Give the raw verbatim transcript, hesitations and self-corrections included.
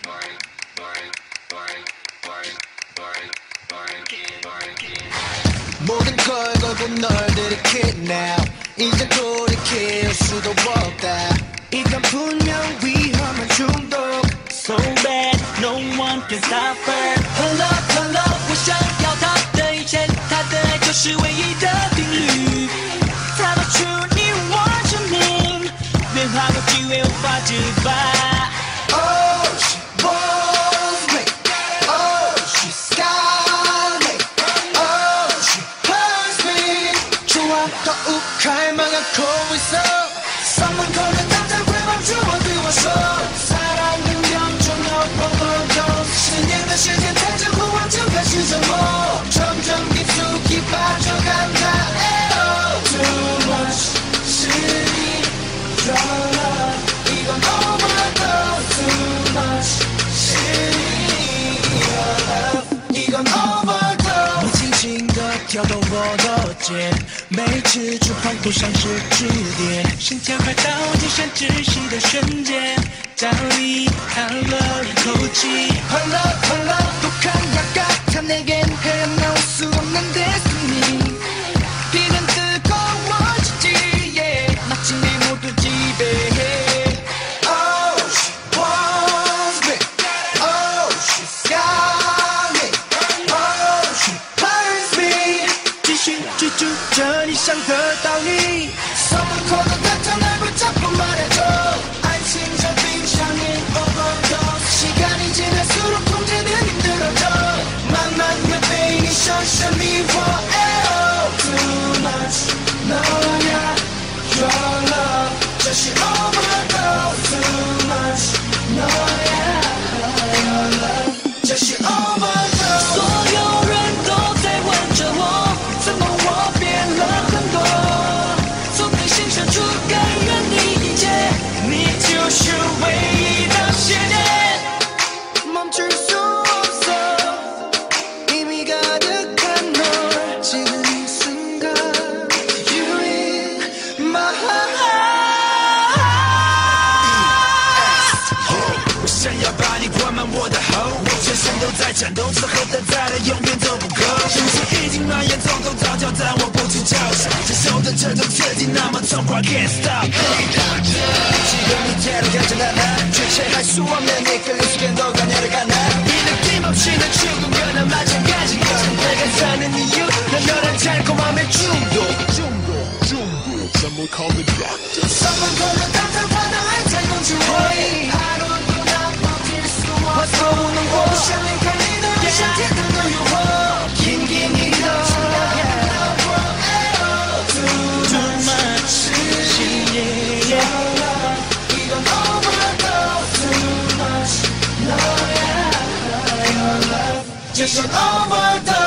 모든 걸 걸고 널 들이킬 now 이제 돌이킬 수도 없다 이건 분명 위험한 중독 So bad, no one can stop her. Hold up, hold up, 我想要它的一切，它的爱就是唯一的定律。它把出你我生命，变化过机会无法自拔。Oh, she wants me. Oh, she's got me. Oh, she hurts me. 좋아, 더욱 갈망하고 있어. Someone call the doctor, 왜 멈추어 비워서. 신념의 시간 탈출고 완벽한 시점으로 점점 깊숙이 빠져간다 Too much 시리 Your love 이건 overdose Too much 시리 Your love 이건 overdose 你轻轻地跳动我的肩每次触碰都像是支点心跳快到就像窒息的瞬间找你叹了一口气 Hold up, hold up 독한 약 같아 내겐 헤어나올 수 없는 destiny 빛은 뜨거워지지 yeah. 마침내 모두 지배해 Oh, she wants me Oh, she's got me Oh, she hurts me 继续追逐着你想得到你 Someone call the doctor 날 붙잡고 말해줘 안심자 빙상인 overdose 시간이 지날수록 통제는 힘들어져 만만 몇 배인이 션션 미워 Too much 너야 Your love just overdose Too much 너야 Your love just overdose 所有人都在问着我怎么我变了很多从内心深处感染你一切你就是唯一的信念 멈출 수 없어 이미 가득한 널 지금 이 순간 You in my heart 我想要把你灌满我的喉全身都在颤抖之后的再来永远都不够情绪已经蔓延从头到脚但我不去叫嚣接受的这种刺激那么痛快 Can't stop 지금 이대로 괜찮아 주체할 수 없는 이끌림 속에 너가 내려가나 이 느낌 없이는 죽음과는 마찬가지야 내가 사는 이유 난 너란 달콤함의 중독 중독 중독 Someone call the doctor Someone call the doctor 환호할 탈공 주의 하루도 난 버틸 수 없어 오는 곳 샤넬 갈리는 샤넬들도 유혹 긴긴 이런 Too much yeah, yeah. Just an overdose